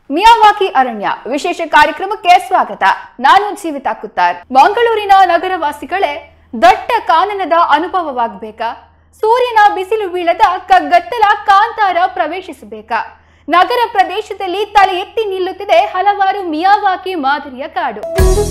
Miyawaki ಅರಣ್ಯ ವಿಶೇಷ ಕಾರ್ಯಕ್ರಮಕ್ಕೆ ಸ್ವಾಗತ. ನಾನು ಜೀವಿತಾ ಕುತ್ತಾರ್. ಮಂಗಳೂರಿನ ನಗರವಾಸಿಗಳೇ, ದಟ್ಟ ಕಾನನದ ಅನುಭವವಾಗಬೇಕಾ? ಸೂರ್ಯನ ಬಿಸಿಲು ಬೀಳದ ಕಗ್ಗತ್ತಲ ಕಾಂತಾರ ಪ್ರವೇಶಿಸಬೇಕಾ? ನಗರ ಪ್ರದೇಶದಲ್ಲಿ ತಲೆ ಎತ್ತಿ ನಿಲ್ಲುತ್ತಿದೆ ಹಲವಾರು ಮಿಯಾವಾಕಿ ಮಾದರಿಯ ಕಾಡು.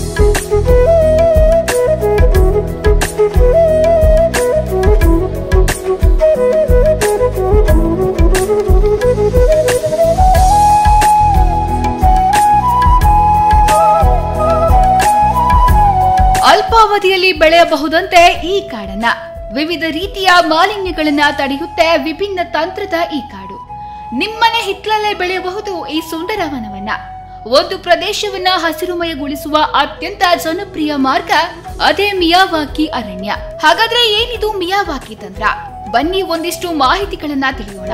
ಅಲ್ಪಾವಧಿಯಲ್ಲಿ ಬೆಳೆಯಬಹುದಂತೆ ಈ ಕಾಡನ್ನ ವಿವಿಧ ರೀತಿಯ ಮಾಲಿನ್ಯಗಳನ್ನ ತಡೆಯುತ್ತೆ ವಿಭಿನ್ನ ತಂತ್ರದ ಈ ಕಾಡು. ನಿಮ್ಮನೆ ಹಿತ್ತಲಲ್ಲೇ ಬೆಳೆಯಬಹುದು ಈ ಸುಂದರ ವನವನ್ನ. ಒಂದು ಪ್ರದೇಶವನ್ನ ಹಸಿರುಮಯಗೊಳಿಸುವ ಅತ್ಯಂತ ಜನಪ್ರಿಯ ಮಾರ್ಗ ಅದೇ ಮಿಯಾವಾಕಿ ಅರಣ್ಯ. ಹಾಗಾದ್ರೆ ಏನಿದು ಮಿಯಾವಾಕಿ ತಂತ್ರ? ಬನ್ನಿ ಒಂದಿಷ್ಟು ಮಾಹಿತಿಗಳನ್ನ ತಿಳಿಯೋಣ.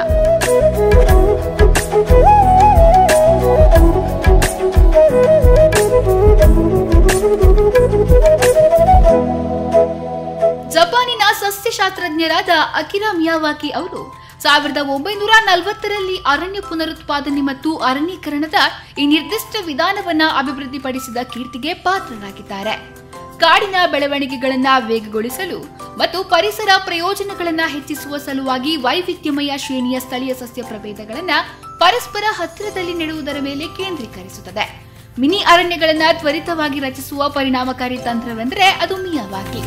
ಜಪಾನಿನ ಸಸ್ಯಶಾಸ್ತ್ರಜ್ಞರಾದ ಅಕಿರಾ ಮಿಯಾವಾಕಿ ಅವರು 1940ರಲ್ಲಿ ಅರಣ್ಯ ಪುನರುತ್ಪಾದನೆ ಮತ್ತು ಅರಣ್ಯೀಕರಣದ ಈ ನಿರ್ದಿಷ್ಟ ವಿಧಾನವನ್ನ ಅಭಿವೃದ್ಧಿಪಡಿಸಿದ ಕೀರ್ತಿಗೆ ಪಾತ್ರರಾಗಿದ್ದಾರೆ. ಕಾಡಿನ ಬೆಳವಣಿಗೆಗಳನ್ನ ವೇಗಗೊಳಿಸಲು ಮತ್ತು ಪರಿಸರ ಪ್ರಯೋಜನಗಳನ್ನ ಹೆಚ್ಚಿಸುವ ಸಲುವಾಗಿ ವೈವಿಧ್ಯಮಯ ಶ್ರೇಣಿಯ ಸ್ಥಳೀಯ ಸಸ್ಯ ಪ್ರಭೇದಗಳನ್ನ ಪರಸ್ಪರ ಹತ್ತಿರದಲ್ಲಿ ನೆಡುವುದರ ಮೇಲೆ ಕೇಂದ್ರೀಕರಿಸುತ್ತದೆ. ಮಿನಿ ಅರಣ್ಯಗಳನ್ನ ತ್ವರಿತವಾಗಿ ರಚಿಸುವ ಪರಿಣಾಮಕಾರಿ ತಂತ್ರವೆಂದರೆ ಅದು ಮಿಯಾವಾಕಿ.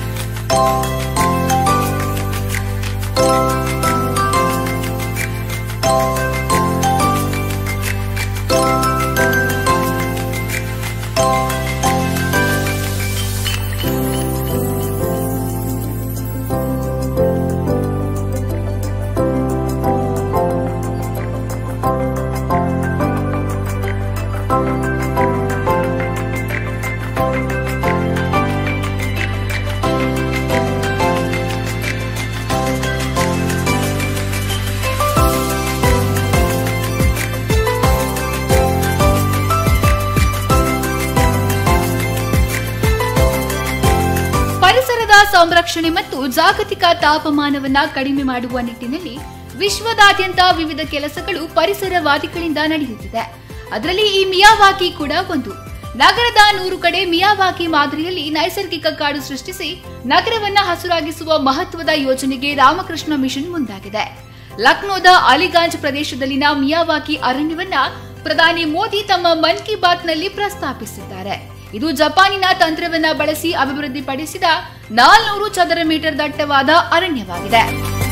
ಪರಿಸರದ ಸಂರಕ್ಷಣೆ ಮತ್ತು ಜಾಗತಿಕ ತಾಪಮಾನವನ್ನ ಕಡಿಮೆ ಮಾಡುವ ನಿಟ್ಟಿನಲ್ಲಿ ವಿಶ್ವದಾದ್ಯಂತ ವಿವಿಧ ಕೆಲಸಗಳು ಪರಿಸರವಾದಿಗಳಿಂದ ನಡೆಯುತ್ತಿದೆ. ಅದರಲ್ಲಿ ಈ ಮಿಯಾವಾಕಿ ಕೂಡ ಒಂದು. ನಗರದ 100 ಕಡೆ ಮಿಯಾವಾಕಿ ಮಾದರಿಯಲ್ಲಿ ನೈಸರ್ಗಿಕ ಕಾಡು ಸೃಷ್ಟಿಸಿ ನಗರವನ್ನ ಹಸುರಾಗಿಸುವ ಮಹತ್ವದ ಯೋಜನೆಗೆ ರಾಮಕೃಷ್ಣ ಮಿಷನ್ ಮುಂದಾಗಿದೆ. ಲಕ್ನೋದ ಅಲಿಗಂಜ್ ಪ್ರದೇಶದಲ್ಲಿನ ಮಿಯಾವಾಕಿ ಅರಣ್ಯವನ್ನ ಪ್ರಧಾನಿ ಮೋದಿ ತಮ್ಮ ಮನ್ ಕಿ ಬಾತ್ ನಲ್ಲಿ ಪ್ರಸ್ತಾಪಿಸಿದ್ದಾರೆ. ಇದು ಜಪಾನಿನ ತಂತ್ರವನ್ನ ಬಳಸಿ ಅಭಿವೃದ್ಧಿಪಡಿಸಿದ 400 ಚದರ ಮೀಟರ್ ದಟ್ಟವಾದ ಅರಣ್ಯವಾಗಿದೆ.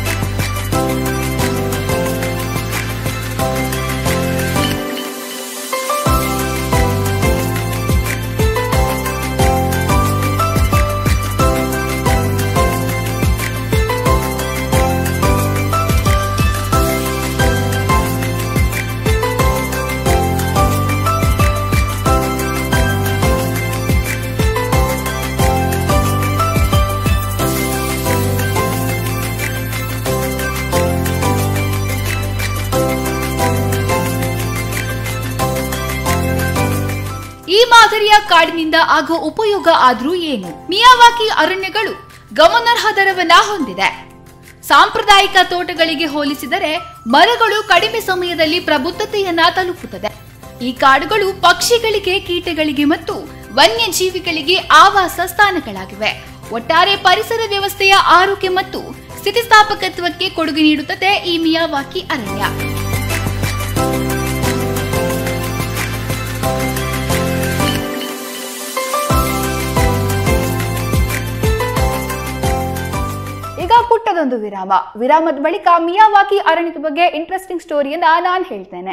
ಈ ಮಾದರಿಯ ಕಾಡಿನಿಂದ ಆಗೋ ಉಪಯೋಗ ಆದ್ರೂ ಏನು? ಮಿಯಾವಾಕಿ ಅರಣ್ಯಗಳು ಗಮನಾರ್ಹ ದರವನ್ನ ಹೊಂದಿದೆ. ಸಾಂಪ್ರದಾಯಿಕ ತೋಟಗಳಿಗೆ ಹೋಲಿಸಿದರೆ ಮರಗಳು ಕಡಿಮೆ ಸಮಯದಲ್ಲಿ ಪ್ರಬುದ್ಧತೆಯನ್ನ ತಲುಪುತ್ತದೆ. ಈ ಕಾಡುಗಳು ಪಕ್ಷಿಗಳಿಗೆ, ಕೀಟಗಳಿಗೆ ಮತ್ತು ವನ್ಯಜೀವಿಗಳಿಗೆ ಆವಾಸ ಸ್ಥಾನಗಳಾಗಿವೆ. ಒಟ್ಟಾರೆ ಪರಿಸರ ವ್ಯವಸ್ಥೆಯ ಆರೋಗ್ಯ ಮತ್ತು ಸ್ಥಿತಿಸ್ಥಾಪಕತ್ವಕ್ಕೆ ಕೊಡುಗೆ ನೀಡುತ್ತದೆ ಈ ಮಿಯಾವಾಕಿ ಅರಣ್ಯ. ಈಗ ಪುಟ್ಟದೊಂದು ವಿರಾಮದ ಬಳಿಕ ಮಿಯಾವಾಕಿ ಅರಣ್ಯದ ಬಗ್ಗೆ ಇಂಟ್ರೆಸ್ಟಿಂಗ್ ಸ್ಟೋರಿಯನ್ನ ನಾನು ಹೇಳ್ತೇನೆ.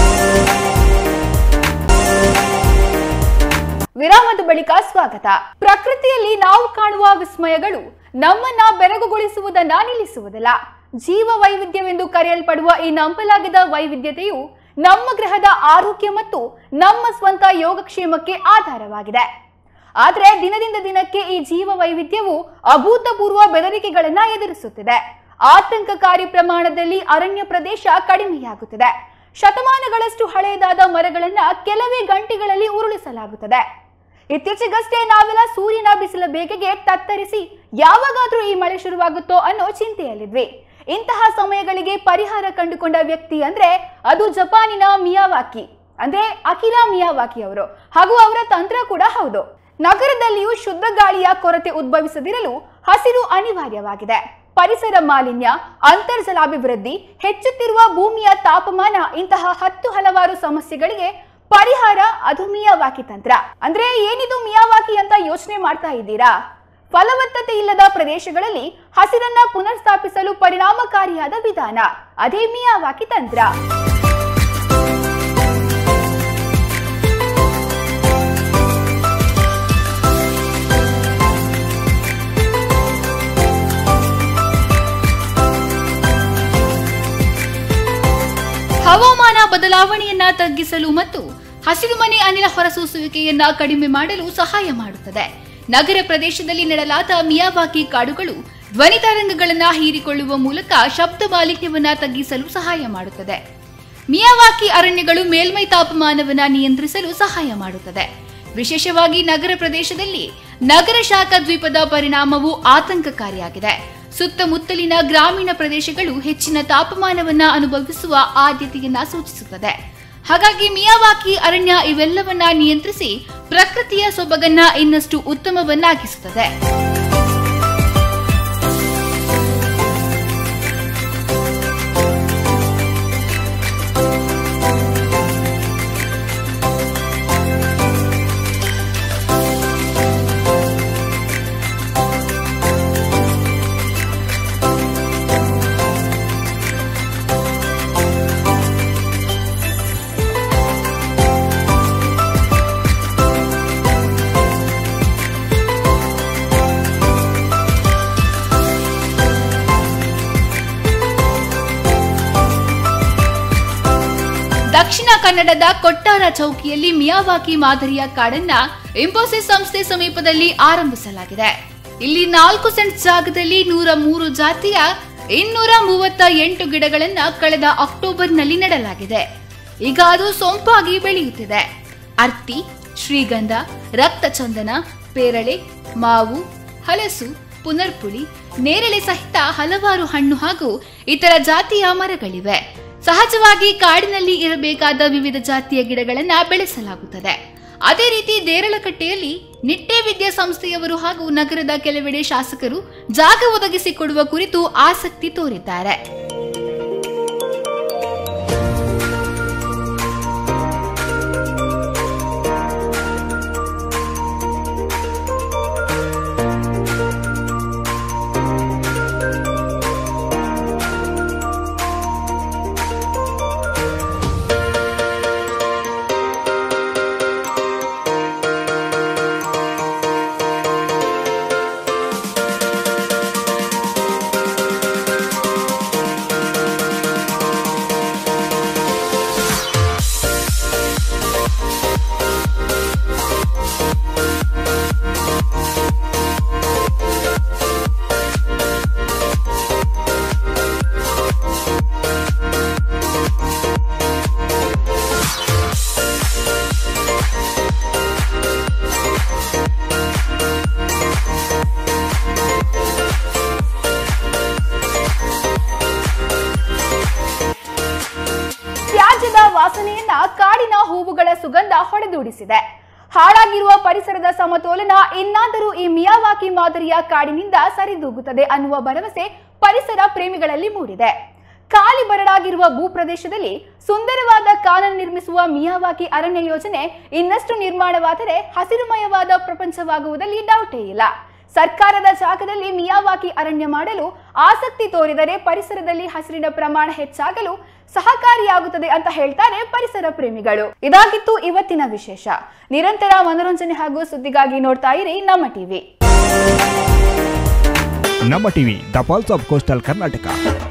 ವಿರಾಮದ ಬಳಿಕ ಸ್ವಾಗತ. ಪ್ರಕೃತಿಯಲ್ಲಿ ನಾವು ಕಾಣುವ ವಿಸ್ಮಯಗಳು ನಮ್ಮನ್ನ ಬೆರಗುಗೊಳಿಸುವುದನ್ನ ನಿಲ್ಲಿಸುವುದಿಲ್ಲ. ಜೀವ ವೈವಿಧ್ಯವೆಂದು ಕರೆಯಲ್ಪಡುವ ಈ ನಂಬಲಾಗದ ವೈವಿಧ್ಯತೆಯು ನಮ್ಮ ಗ್ರಹದ ಆರೋಗ್ಯ ಮತ್ತು ನಮ್ಮ ಸ್ವಂತ ಯೋಗಕ್ಷೇಮಕ್ಕೆ ಆಧಾರವಾಗಿದೆ. ಆದರೆ ದಿನದಿಂದ ದಿನಕ್ಕೆ ಈ ಜೀವ ವೈವಿಧ್ಯವು ಅಭೂತಪೂರ್ವ ಬೆದರಿಕೆಗಳನ್ನ ಎದುರಿಸುತ್ತಿದೆ. ಆತಂಕಕಾರಿ ಪ್ರಮಾಣದಲ್ಲಿ ಅರಣ್ಯ ಪ್ರದೇಶ ಕಡಿಮೆಯಾಗುತ್ತಿದೆ. ಶತಮಾನಗಳಷ್ಟು ಹಳೆಯದಾದ ಮರಗಳನ್ನ ಕೆಲವೇ ಗಂಟೆಗಳಲ್ಲಿ ಉರುಳಿಸಲಾಗುತ್ತದೆ. ಇತ್ತೀಚೆಗಷ್ಟೇ ನಾವೆಲ್ಲ ಸೂರ್ಯನ ಬಿಸಿಲ ಬೇಗೆಗೆ ತತ್ತರಿಸಿ ಯಾವಾಗಾದ್ರೂ ಈ ಮಳೆ ಶುರುವಾಗುತ್ತೋ ಅನ್ನೋ ಚಿಂತೆಯಲ್ಲಿದ್ವಿ. ಇಂತಹ ಸಮಯಗಳಿಗೆ ಪರಿಹಾರ ಕಂಡುಕೊಂಡ ವ್ಯಕ್ತಿ ಅಂದ್ರೆ ಅದು ಜಪಾನಿನ ಮಿಯಾವಾಕಿ. ಅಂದ್ರೆ ಅಕಿರಾ ಮಿಯಾವಾಕಿ ಅವರು ಹಾಗೂ ಅವರ ತಂತ್ರ ಕೂಡ ಹೌದು. ನಗರದಲ್ಲಿಯೂ ಶುದ್ಧ ಗಾಳಿಯ ಕೊರತೆ ಉದ್ಭವಿಸದಿರಲು ಹಸಿರು ಅನಿವಾರ್ಯವಾಗಿದೆ. ಪರಿಸರ ಮಾಲಿನ್ಯ, ಅಂತರ್ಜಲಾಭಿವೃದ್ಧಿ, ಹೆಚ್ಚುತ್ತಿರುವ ಭೂಮಿಯ ತಾಪಮಾನ ಇಂತಹ ಹಲವಾರು ಸಮಸ್ಯೆಗಳಿಗೆ ಪರಿಹಾರ ಅದು ಮಿಯಾವಾಕಿ ತಂತ್ರ. ಅಂದ್ರೆ ಏನಿದು ಮಿಯಾವಾಕಿ ಅಂತ ಯೋಚನೆ ಮಾಡ್ತಾ ಇದ್ದೀರಾ? ಫಲವತ್ತತೆ ಇಲ್ಲದ ಪ್ರದೇಶಗಳಲ್ಲಿ ಹಸಿರನ್ನ ಪುನರ್ಸ್ಥಾಪಿಸಲು ಪರಿಣಾಮಕಾರಿಯಾದ ವಿಧಾನ ಅದೇ ಮಿಯಾವಾಕಿ ತಂತ್ರ. ಹವಾಮಾನ ಬದಲಾವಣೆಯನ್ನ ತಗ್ಗಿಸಲು ಮತ್ತು ಹಸಿರುಮನೆ ಅನಿಲ ಹೊರಸೂಸುವಿಕೆಯನ್ನ ಕಡಿಮೆ ಮಾಡಲು ಸಹಾಯ ಮಾಡುತ್ತದೆ. ನಗರ ಪ್ರದೇಶದಲ್ಲಿ ನೆಡಲಾದ ಮಿಯಾವಾಕಿ ಕಾಡುಗಳು ಧ್ವನಿ ತರಂಗಗಳನ್ನ ಹೀರಿಕೊಳ್ಳುವ ಮೂಲಕ ಶಬ್ದ ಮಾಲಿನ್ಯವನ್ನ ತಗ್ಗಿಸಲು ಸಹಾಯ ಮಾಡುತ್ತದೆ. ಮಿಯಾವಾಕಿ ಅರಣ್ಯಗಳು ಮೇಲ್ಮೈ ತಾಪಮಾನವನ್ನ ನಿಯಂತ್ರಿಸಲು ಸಹಾಯ ಮಾಡುತ್ತದೆ. ವಿಶೇಷವಾಗಿ ನಗರ ಪ್ರದೇಶದಲ್ಲಿ ನಗರ ಶಾಖ ದ್ವೀಪದ ಪರಿಣಾಮವು ಆತಂಕಕಾರಿಯಾಗಿದೆ. ಸುತ್ತಮುತ್ತಲಿನ ಗ್ರಾಮೀಣ ಪ್ರದೇಶಗಳು ಹೆಚ್ಚಿನ ತಾಪಮಾನವನ್ನ ಅನುಭವಿಸುವ ಆದ್ಯತೆಯನ್ನ ಸೂಚಿಸುತ್ತದೆ. ಹಾಗಾಗಿ ಮಿಯಾವಾಕಿ ಅರಣ್ಯ ಇವೆಲ್ಲವನ್ನ ನಿಯಂತ್ರಿಸಿ ಪ್ರಕೃತಿಯ ಸೊಬಗನ್ನ ಇನ್ನಷ್ಟು ಉತ್ತಮವನ್ನಾಗಿಸುತ್ತದೆ. ದಕ್ಷಿಣ ಕನ್ನಡದ ಕೊಟ್ಟಾರ ಚೌಕಿಯಲ್ಲಿ ಮಿಯಾವಾಕಿ ಮಾದರಿಯ ಕಾಡನ್ನ ಇಂಫೋಸಿಸ್ ಸಂಸ್ಥೆ ಸಮೀಪದಲ್ಲಿ ಆರಂಭಿಸಲಾಗಿದೆ. ಇಲ್ಲಿ 4 ಸೆಂಟ್ ಜಾಗದಲ್ಲಿ 103 ಜಾತಿಯ 238 ಗಿಡಗಳನ್ನ ಕಳೆದ ಅಕ್ಟೋಬರ್ನಲ್ಲಿ ನೆಡಲಾಗಿದೆ. ಈಗ ಅದು ಸೊಂಪಾಗಿ ಬೆಳೆಯುತ್ತಿದೆ. ಅರ್ತಿ, ಶ್ರೀಗಂಧ, ರಕ್ತಚಂದನ, ಪೇರಳೆ, ಮಾವು, ಹಲಸು, ಪುನರ್ಪುಳಿ, ನೇರಳೆ ಸಹಿತ ಹಲವಾರು ಹಣ್ಣು ಹಾಗೂ ಇತರ ಜಾತಿಯ ಮರಗಳಿವೆ. ಸಹಜವಾಗಿ ಕಾಡಿನಲ್ಲಿ ಇರಬೇಕಾದ ವಿವಿಧ ಜಾತಿಯ ಗಿಡಗಳನ್ನ ಬೆಳೆಸಲಾಗುತ್ತದೆ. ಅದೇ ರೀತಿ ದೇರಳಕಟ್ಟೆಯಲ್ಲಿ ನಿಟ್ಟೆ ವಿದ್ಯಾ ಸಂಸ್ಥೆಯವರು ಹಾಗೂ ನಗರದ ಕೆಲವೆಡೆ ಶಾಸಕರು ಜಾಗ ಒದಗಿಸಿಕೊಡುವ ಕುರಿತು ಆಸಕ್ತಿ ತೋರಿದ್ದಾರೆ. ವಾಸನೆಯನ್ನ ಕಾಡಿನ ಹೂವುಗಳ ಸುಗಂಧ ಹೊಡೆದೂಡಿಸಿದೆ. ಹಾಳಾಗಿರುವ ಪರಿಸರದ ಸಮತೋಲನ ಇನ್ನಾದರೂ ಈ ಮಿಯಾವಾಕಿ ಮಾದರಿಯ ಕಾಡಿನಿಂದ ಸರಿದೂಗುತ್ತದೆ ಅನ್ನುವ ಭರವಸೆ ಪರಿಸರ ಪ್ರೇಮಿಗಳಲ್ಲಿ ಮೂಡಿದೆ. ಖಾಲಿ ಬರಡಾಗಿರುವ ಭೂಪ್ರದೇಶದಲ್ಲಿ ಸುಂದರವಾದ ಕಾನೂನು ನಿರ್ಮಿಸುವ ಮಿಯಾವಾಕಿ ಅರಣ್ಯ ಯೋಜನೆ ಇನ್ನಷ್ಟು ನಿರ್ಮಾಣವಾದರೆ ಹಸಿರುಮಯವಾದ ಪ್ರಪಂಚವಾಗುವುದರಲ್ಲಿ ಡೌಟೇ ಇಲ್ಲ. ಸರ್ಕಾರದ ಜಾಗದಲ್ಲಿ ಮಿಯಾವಾಕಿ ಅರಣ್ಯ ಮಾಡಲು ಆಸಕ್ತಿ ತೋರಿದರೆ ಪರಿಸರದಲ್ಲಿ ಹಸಿರಿನ ಪ್ರಮಾಣ ಹೆಚ್ಚಾಗಲು ಸಹಕಾರಿಯಾಗುತ್ತದೆ ಅಂತ ಹೇಳ್ತಾರೆ ಪರಿಸರ ಪ್ರೇಮಿಗಳು. ಇದಾಗಿತ್ತು ಇವತ್ತಿನ ವಿಶೇಷ. ನಿರಂತರ ಮನೋರಂಜನೆ ಹಾಗೂ ಸುದ್ದಿಗಾಗಿ ನೋಡ್ತಾ ಇರಿ ನಮ್ಮ ಟಿವಿ. ನಮ್ಮ TV, the pulse of coastal Karnataka.